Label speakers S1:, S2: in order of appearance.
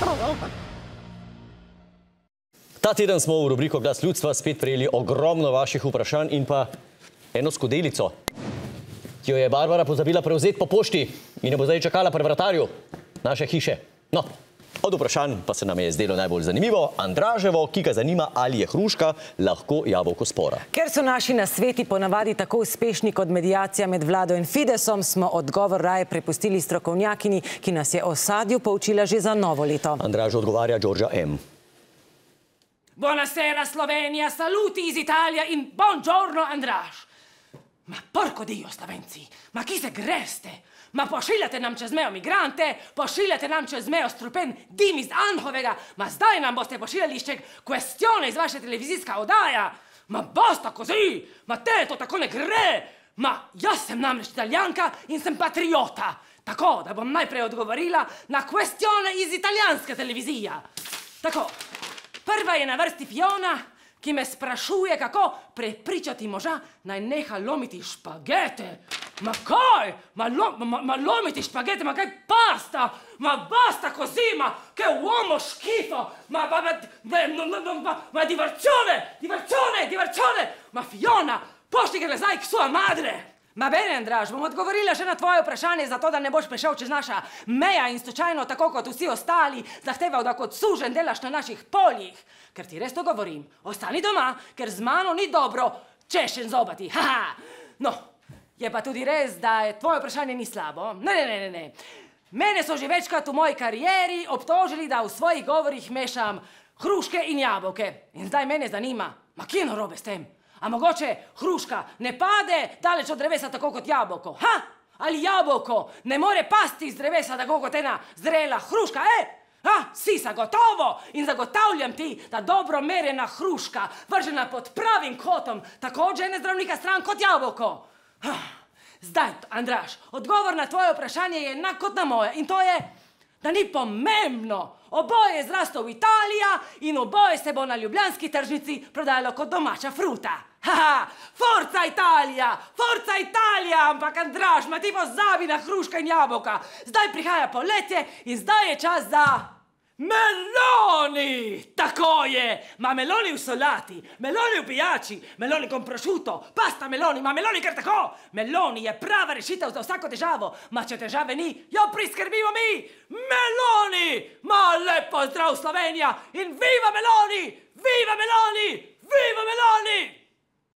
S1: Ta teden smo v rubriko Glas ljudstva spet prejeli ogromno vaših vprašanj in pa eno skodelico, ki jo je Barbara pozabila prevzeti po pošti in jo bo zdaj čakala pri vratarju naše hiše. No, od vprašanj pa se nam je zdelo najbolj zanimivo Andraževo, ki ga zanima, ali je hruška lahko jabolko spora.
S2: Ker so naši nasveti ponavadi tako uspešni kot mediacija med vlado in Fidesom, smo odgovor raje prepustili strokovnjakini, ki nas je o sadju poučila že za novo leto.
S1: Andražu odgovarja Đorđa M.
S3: Buonasera Slovenija, saluti iz Italije in buongiorno Andraž. Ma porco dio, Slovenci, ma chi se greste? Ma pošiljate nam čez mejo migrante, pošiljate nam čez mejo strupen dim iz Anhovega, ma zdaj nam boste pošiljali še kvestione iz vaše televizijska oddaja. Ma basta così, ma te to tako ne gre. Ma jaz sem namreč Italijanka in sem patriota. Tako, da bom najprej odgovorila na kvestione iz italijanske televizije. Tako, prva je na vrsti Fiona, ki me sprašuje, kako prepričati moža, naj neha lomiti špagete. Ma kaj? Ma lomiti špagete, ma kaj basta? Ma basta così, ma che uomo schifo! Ma divorzione! Ma Fiona, pošti ga nazaj k sua madre! Ma bene, Andraž, bom odgovorila še na tvoje vprašanje, zato da ne boš prišel čez naša meja in slučajno, tako kot vsi ostali, zahteval, da kot sužen delaš na naših poljih. Ker ti res to govorim, ostani doma, ker z mano ni dobro češen zobati. No, je pa tudi res, da je tvoje vprašanje ni slabo. Ne. Mene so že večkrat v moji karieri obtožili, da v svojih govorih mešam hruške in jabolke. In zdaj mene zanima, ma kje je narobe s tem? A mogoče hruška ne pade daleč od drevesa tako kot jabolko? Ali jabolko ne more pasti iz drevesa tako kot ena zrela hruška, Si zagotovo in zagotavljam ti, da dobro merjena hruška, vržena pod pravim kotom, tako od žene zdravnika stran kot jabolko. Zdaj, Andraž, odgovor na tvoje vprašanje je enak kot na moje in to je, da ni pomembno. Oboje je zraslo v Italija in oboje se bo na ljubljanski tržnici prodajalo kot domača fruta. Forza Italija! Forza Italija! Ampak Andraž, ma ti pozabi na hruška in jabolka. Zdaj prihaja poletje in zdaj je čas za meloni! Tako je! Ma meloni v solati, meloni v pijači, meloni con prosciutto, pasta meloni, ma meloni kar tako! Meloni je prava rešitev za vsako težavo, ma če težave ni, jo priskrbimo mi! Meloni! Ma lepo zdrav Slovenija in viva meloni! Viva meloni! Viva meloni!